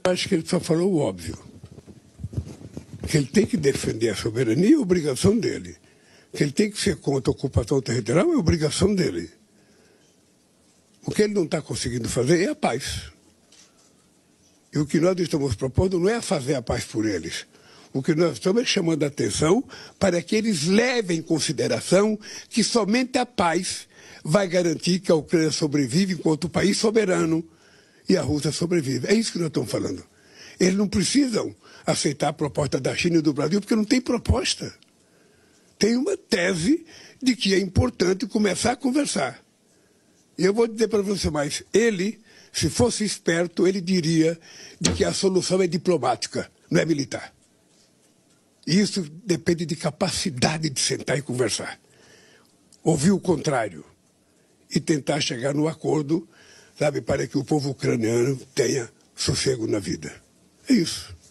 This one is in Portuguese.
Acho que ele só falou o óbvio. Que ele tem que defender a soberania é obrigação dele. Que ele tem que ser contra a ocupação territorial é obrigação dele. O que ele não está conseguindo fazer é a paz. E o que nós estamos propondo não é fazer a paz por eles. O que nós estamos é chamando a atenção para que eles levem em consideração que somente a paz vai garantir que a Ucrânia sobrevive enquanto país soberano e a Rússia sobrevive. É isso que nós estamos falando. Eles não precisam aceitar a proposta da China e do Brasil porque não tem proposta. Tem uma tese de que é importante começar a conversar. E eu vou dizer para você mais, ele, se fosse esperto, ele diria de que a solução é diplomática, não é militar. E isso depende de capacidade de sentar e conversar. Ouvir o contrário e tentar chegar no acordo, sabe, para que o povo ucraniano tenha sossego na vida. É isso.